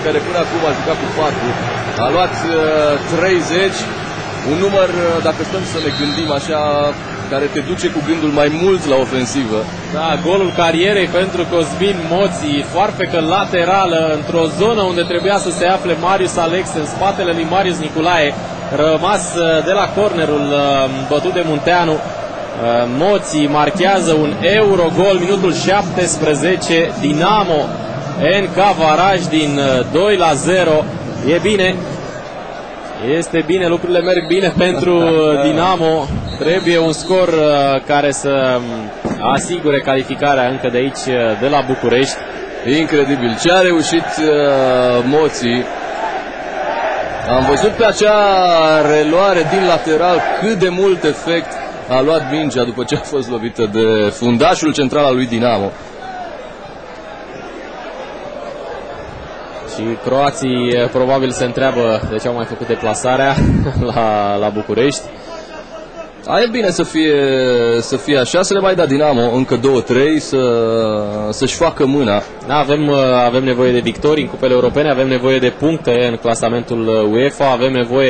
care până acum a jucat cu 4, a luat 30, un număr, dacă stăm să ne gândim așa, care te duce cu gândul mai mult la ofensivă. Da, golul carierei pentru Cosmin Moții, foarfecă laterală într-o zonă unde trebuia să se afle Marius Alex, în spatele lui Marius Niculae, rămas de la cornerul bătut de Munteanu. Moții marchează un Eurogol, minutul 17, Dinamo NK Varaj din 2-0. E bine, este bine, lucrurile merg bine pentru Dinamo. Trebuie un scor care să asigure calificarea încă de aici, de la București. Incredibil ce a reușit Moții. Am văzut pe acea reluare din lateral cât de mult efect a luat mingea după ce a fost lovită de fundașul central al lui Dinamo. Și croații probabil se întreabă de ce au mai făcut deplasarea la București. E bine să fie așa, să le mai da Dinamo încă 2-3, să-și facă mâna. Da, avem nevoie de victorii în cupele europene, avem nevoie de puncte în clasamentul UEFA, avem nevoie